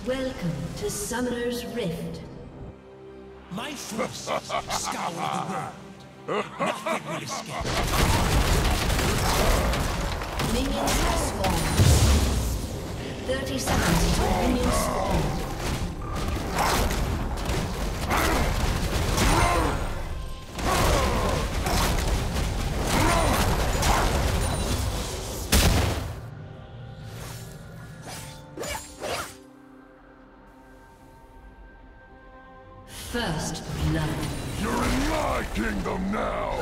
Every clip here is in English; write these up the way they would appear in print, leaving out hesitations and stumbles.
Welcome to Summoner's Rift. My forces scour the world. Nothing will escape. Minions have spawned. 30 seconds until minions spawn. First blood. You're in my kingdom now!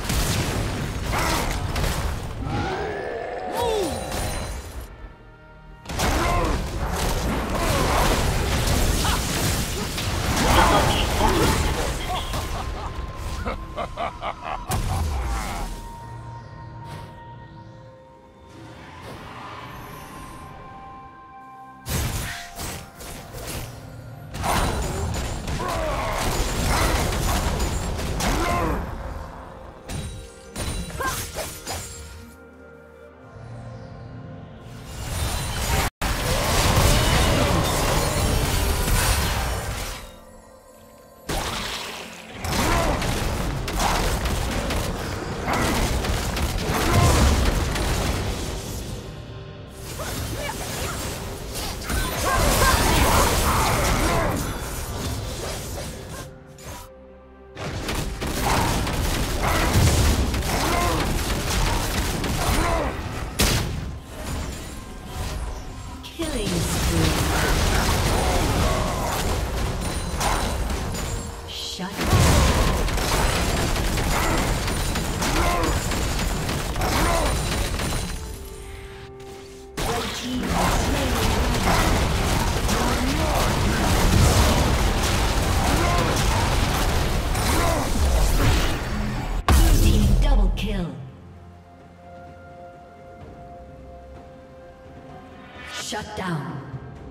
Shut down.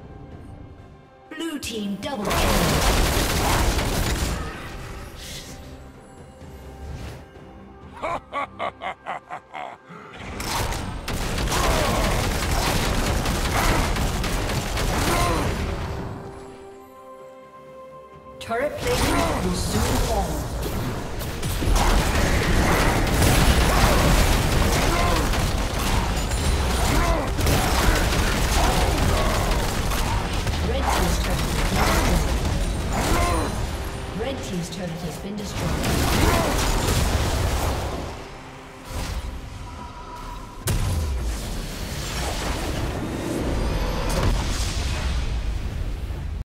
Blue team double kill. Turret plating will soon